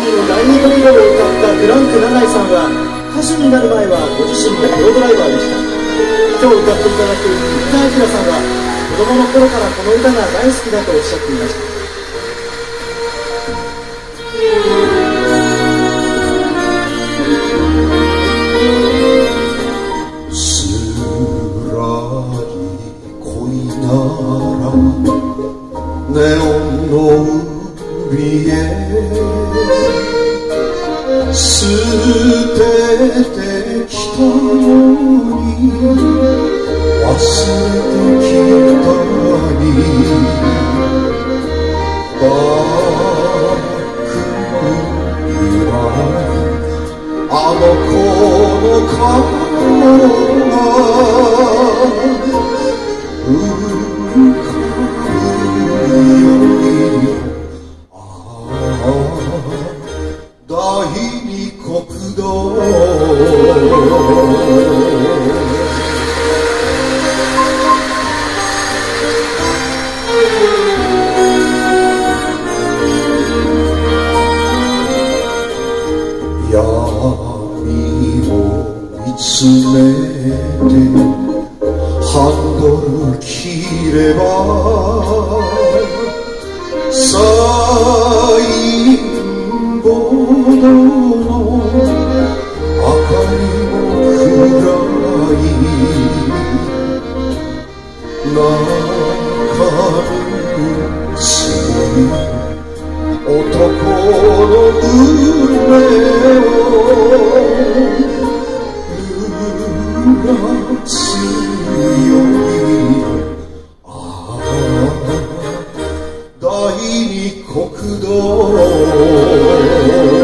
ーの第二国語を歌ったフランク永井さんは、歌手になる前はご自身がプロドライバーでした。今日歌っていただく新田明さんは、子供の頃からこの歌が大好きだとおっしゃっていました。 ネオンの海へ捨ててきたのに忘れてきたにバックにはあの子の顔が第二国道闇を見つめてハンドル切ればサインボードの明かりも暗い中に強い男の運命を濡らすより第二国道